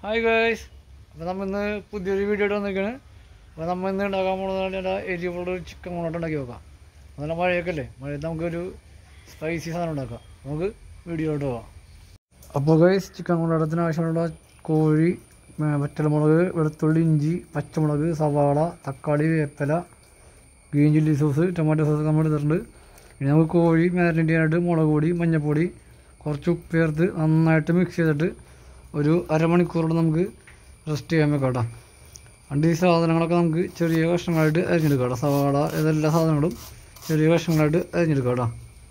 Hi guys, അപ്പോൾ നമ്മൾ ഇന്ന് പുതിയൊരു വീഡിയോ ആയിട്ട് വന്നിരിക്കുകയാണ്. അപ്പോൾ നമ്മൾ ഇന്ന് ഉണ്ടാക്കാൻ പോകുന്നത് എരിവുള്ള ചിക്കൻ കൊണ്ടോട്ട് ഉണ്ടാക്കി നോക്കാം. നല്ല മഴയൊക്കെ അല്ലേ, മഴയത്ത് നമുക്കൊരു സ്പൈസി സാധനം ഉണ്ടാക്കാം. നമുക്ക് വീഡിയോയിലോട്ട് പോകാം. അപ്പോൾ ഗൈസ്, ചിക്കൻ കൊണ്ടോട്ടത്തിന് ആവശ്യമുള്ള കോഴി, വറ്റൽമുളക്, വെളുത്തുള്ളി, ഇഞ്ചി, പച്ചമുളക്, സവാള, തക്കാളി, വേപ്പില, green chilli sauce, tomato sauce നമ്മൾ എടുത്തിട്ടുണ്ട്. ഇനി നമുക്ക് കോഴി മാരിനേറ്റ് ചെയ്യാനായിട്ട് മുളക് പൊടി, മഞ്ഞൾപ്പൊടി, കുറച്ച് ഉപ്പ് ചേർത്ത് നന്നായിട്ട് മിക്സ് ചെയ്തിട്ട് ഒരു അരമണിക്കൂറോടെ നമുക്ക് റെസ്റ്റ് ചെയ്യാൻ വെക്കാം കേട്ടോ. രണ്ട് ഈ സാധനങ്ങളൊക്കെ നമുക്ക് ചെറിയ കഷ്ണങ്ങളായിട്ട് അരിഞ്ഞെടുക്കാം കേട്ടോ. സവാള ഇതെല്ലാ സാധനങ്ങളും ചെറിയ കഷ്ണങ്ങളായിട്ട് അരിഞ്ഞെടുക്കാം കേട്ടോ.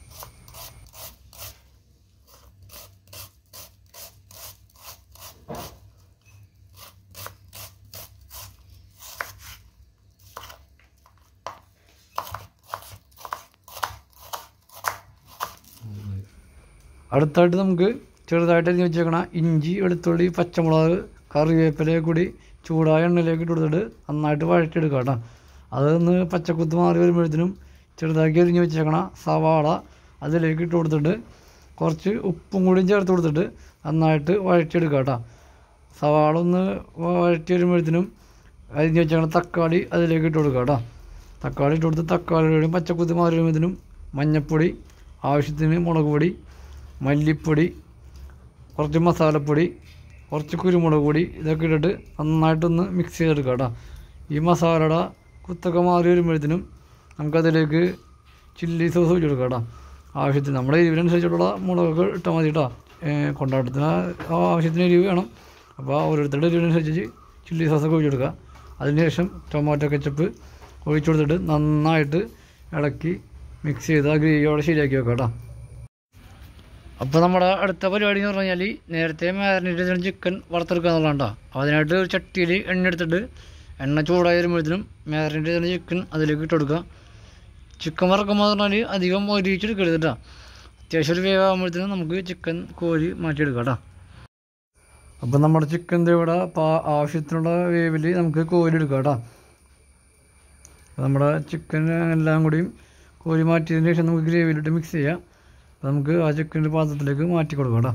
അടുത്തായിട്ട് നമുക്ക് ചെറുതായിട്ട് അരിഞ്ഞ് വെച്ചേക്കണ ഇഞ്ചി, വെളുത്തുള്ളി, പച്ചമുളക്, കറിവേപ്പില കൂടി ചൂടായ എണ്ണയിലേക്ക് ഇട്ട് കൊടുത്തിട്ട് നന്നായിട്ട് വഴറ്റിയെടുക്കുക കേട്ടോ. അതൊന്ന് പച്ചക്കുത്ത് മാറി വരുമ്പോഴത്തേനും ചെറുതാക്കി അരിഞ്ഞ് വെച്ചേക്കണ സവാള അതിലേക്ക് ഇട്ട് കൊടുത്തിട്ട് കുറച്ച് ഉപ്പും കൂടി ചേർത്ത് കൊടുത്തിട്ട് നന്നായിട്ട് വഴറ്റിയെടുക്കുക കേട്ടോ. സവാള ഒന്ന് വഴറ്റി വരുമ്പോഴത്തേനും അരിഞ്ഞ് വെച്ചേക്കണ തക്കാളി അതിലേക്ക് ഇട്ട് കൊടുക്കുക കേട്ടോ. തക്കാളി ഇട്ട് കൊടുത്ത് തക്കാളിയുടെയും പച്ചക്കുത്ത് മാറി വരുമ്പോഴത്തേനും മഞ്ഞൾപ്പൊടി, ആവശ്യത്തിന് മുളക് പൊടി, മല്ലിപ്പൊടി, കുറച്ച് മസാലപ്പൊടി, കുറച്ച് കുരുമുളക് പൊടി ഇതൊക്കെ ഇട്ടിട്ട് നന്നായിട്ടൊന്ന് മിക്സ് ചെയ്തെടുക്കാം കേട്ടോ. ഈ മസാലയുടെ കുത്തൊക്കെ മാറി വരുമ്പോഴത്തേനും നമുക്കതിലേക്ക് ചില്ലി സോസ് ഒഴിച്ച് കൊടുക്കാം കേട്ടോ. ആവശ്യത്തിന് നമ്മുടെ എരിവിനനുസരിച്ചുള്ള മുളകൊക്കെ ഇട്ടാൽ മതി കേട്ടോ. കൊണ്ടാട്ടത്തിന് ആവശ്യത്തിന് എരിവ് വേണം. അപ്പോൾ ഓരോരുത്തരുടെ എരിവിനനുസരിച്ച് ചില്ലി സോസൊക്കെ ഒഴിച്ച് കൊടുക്കുക. അതിനുശേഷം ടൊമാറ്റോ കെച്ചപ്പ് ഒഴിച്ചു കൊടുത്തിട്ട് നന്നായിട്ട് ഇളക്കി മിക്സ് ചെയ്ത് ആ ഗ്രേവിയോടെ ശരിയാക്കി വെക്കാം കേട്ടോ. അപ്പോൾ നമ്മുടെ അടുത്ത പരിപാടി എന്ന് പറഞ്ഞു കഴിഞ്ഞാൽ നേരത്തെ മാരിനേറ്റ് ചെയ്ത ചിക്കൻ വറുത്തെടുക്കുക എന്നുള്ളതാണ്. അപ്പോൾ അതിനായിട്ട് ഒരു ചട്ടിയിൽ എണ്ണ എടുത്തിട്ട് എണ്ണ ചൂടായി വരുമ്പോഴത്തേനും മാരിനേറ്റ് ചെയ്ത ചിക്കൻ അതിലേക്ക് ഇട്ട് കൊടുക്കുക. ചിക്കൻ വറക്കുമ്പോൾ എന്ന് പറഞ്ഞാൽ അധികം ഒരിച്ചെടുക്കരുത് കേട്ടോ. അത്യാവശ്യം ഒരു വേവാകുമ്പോഴത്തേനും നമുക്ക് ചിക്കൻ കോരി മാറ്റിയെടുക്കാം കേട്ടോ. അപ്പോൾ നമ്മുടെ ചിക്കൻ്റെ ഇവിടെ ആവശ്യത്തിനുള്ള വേവിൽ നമുക്ക് കോരി എടുക്കാം കേട്ടോ. നമ്മുടെ ചിക്കൻ എല്ലാം കൂടിയും കോരി മാറ്റിയതിന് ശേഷം നമുക്ക് ഗ്രേവിയിലിട്ട് മിക്സ് ചെയ്യാം. നമുക്ക് ആ ചിക്കൻ്റെ പാത്രത്തിലേക്ക് മാറ്റി കൊടുക്കാം കേട്ടോ.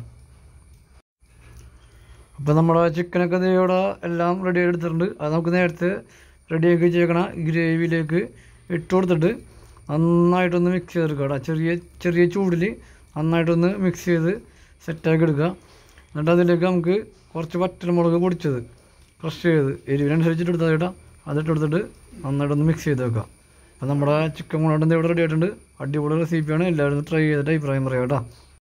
അപ്പോൾ നമ്മുടെ ചിക്കനൊക്കെ ഇവിടെ എല്ലാം റെഡി ആയി എടുത്തിട്ടുണ്ട്. അത് നമുക്ക് നേരത്തെ റെഡിയാക്കി വെച്ചേക്കണ ഗ്രേവിയിലേക്ക് ഇട്ട് കൊടുത്തിട്ട് നന്നായിട്ടൊന്ന് മിക്സ് ചെയ്തെടുക്കുക കേട്ടോ. ചെറിയ ചൂടിൽ നന്നായിട്ടൊന്ന് മിക്സ് ചെയ്ത് സെറ്റാക്കി എടുക്കുക. എന്നിട്ട് അതിലേക്ക് നമുക്ക് കുറച്ച് വറ്റൽമുളക് പൊടിച്ചത് ക്രഷ് ചെയ്ത് എരിവിനനുസരിച്ചിട്ട് എടുത്താൽ കേട്ടോ. അതിട്ട് കൊടുത്തിട്ട് നന്നായിട്ടൊന്ന് മിക്സ് ചെയ്ത് വെക്കുക. അപ്പോൾ നമ്മുടെ ചിക്കൻ കൊണ്ടാട്ടം ഇവിടെ റെഡി ആയിട്ടുണ്ട്. അടിപൊളി റെസിപ്പിയാണ്. എല്ലാവരും ട്രൈ ചെയ്തിട്ട് അഭിപ്രായം പറയാം കേട്ടോ.